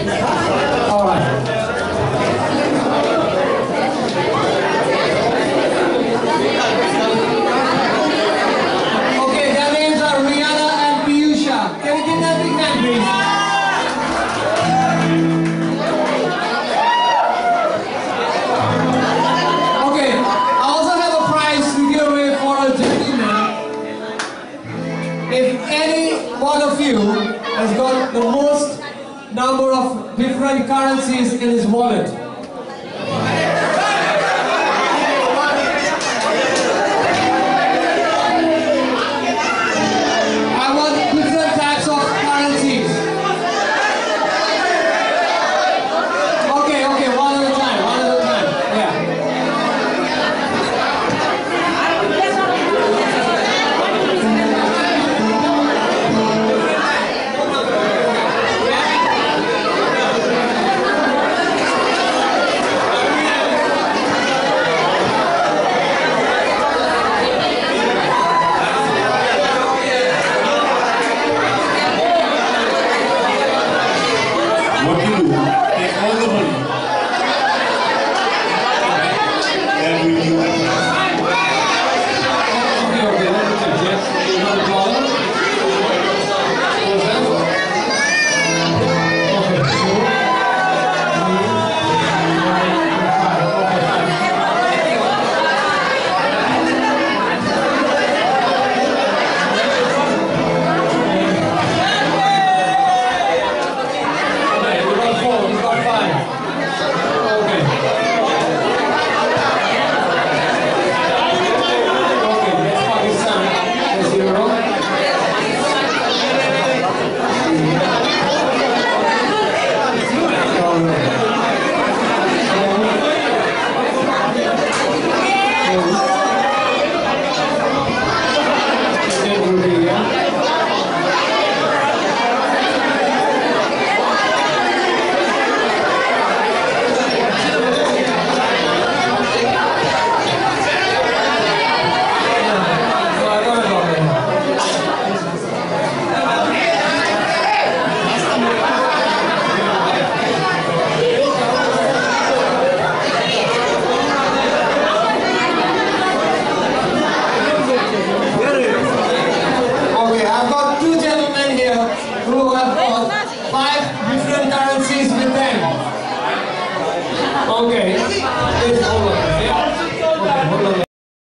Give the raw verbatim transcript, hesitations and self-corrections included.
All right. Okay, their names are Rihanna and Piyusha. Can we give them a big hand, please? Okay, I also have a prize to give away for a gentleman. If any one of you has got the most number of different currencies in his wallet,